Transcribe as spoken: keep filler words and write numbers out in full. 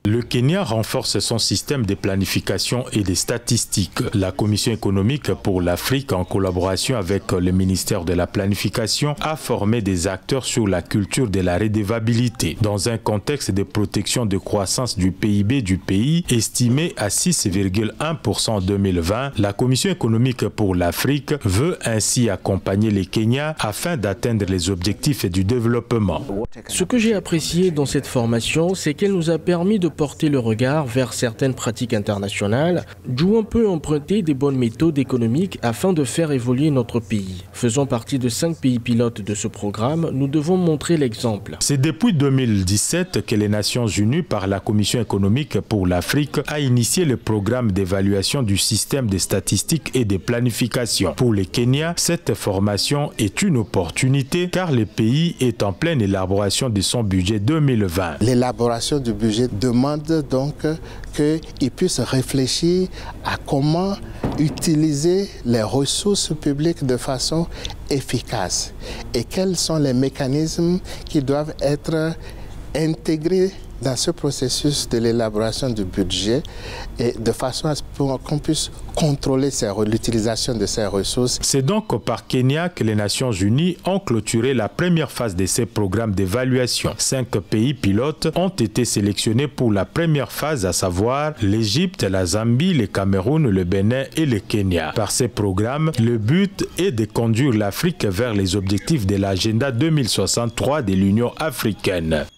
Le Kenya renforce son système de planification et de statistiques. La Commission économique pour l'Afrique, en collaboration avec le ministère de la Planification, a formé des acteurs sur la culture de la redevabilité. Dans un contexte de protection de croissance du P I B du pays, estimé à six virgule un pour cent en deux mille vingt, la Commission économique pour l'Afrique veut ainsi accompagner les Kenyans afin d'atteindre les objectifs du développement. Ce que j'ai apprécié dans cette formation, c'est qu'elle nous a permis de porter le regard vers certaines pratiques internationales, d'où on peut emprunter des bonnes méthodes économiques afin de faire évoluer notre pays. Faisant partie de cinq pays pilotes de ce programme, nous devons montrer l'exemple. C'est depuis deux mille dix-sept que les Nations Unies, par la Commission économique pour l'Afrique, a initié le programme d'évaluation du système de statistiques et de planification. Pour le Kenya, cette formation est une opportunité car le pays est en pleine élaboration de son budget deux mille vingt. L'élaboration du budget demande donc qu'ils puissent réfléchir à comment utiliser les ressources publiques de façon efficace et quels sont les mécanismes qui doivent être intégrés dans ce processus de l'élaboration du budget et de façon à ce qu'on puisse contrôler l'utilisation de ces ressources. C'est donc par Kenya que les Nations Unies ont clôturé la première phase de ces programmes d'évaluation. Cinq pays pilotes ont été sélectionnés pour la première phase, à savoir l'Égypte, la Zambie, le Cameroun, le Bénin et le Kenya. Par ces programmes, le but est de conduire l'Afrique vers les objectifs de l'agenda deux mille soixante-trois de l'Union africaine.